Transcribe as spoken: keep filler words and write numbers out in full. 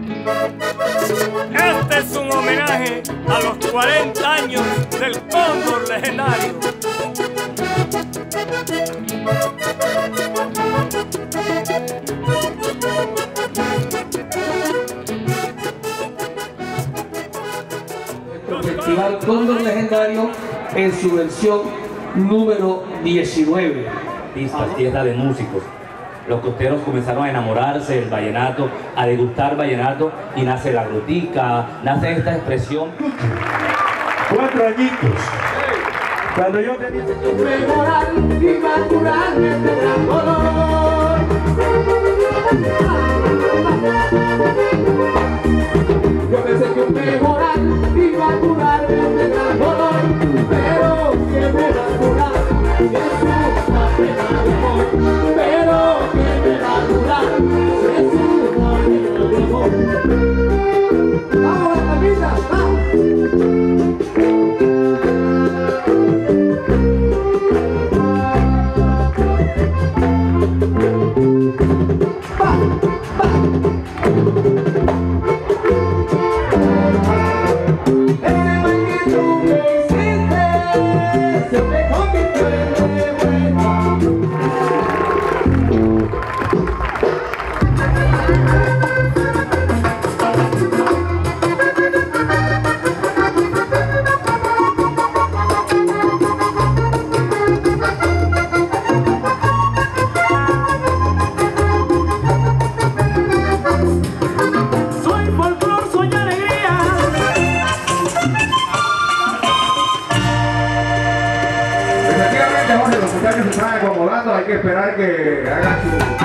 Este es un homenaje a los cuarenta años del Cóndor legendario. El Festival Cóndor Legendario en su versión número diecinueve. Pistas, fiesta de músicos. Los costeros comenzaron a enamorarse del vallenato, a degustar vallenato y nace la grutica, nace esta expresión. Cuatro añitos. Cuando yo tenía mejorar y madurar este gran dolor. Yo pensé que mejorar y madurar este gran dolor, pero que me madurar es una pena de amor, pero que me madurar es una pena de amor. Vamos a la vida, vamos. Jorge, los muchachos se están acomodando, hay que esperar que hagan su...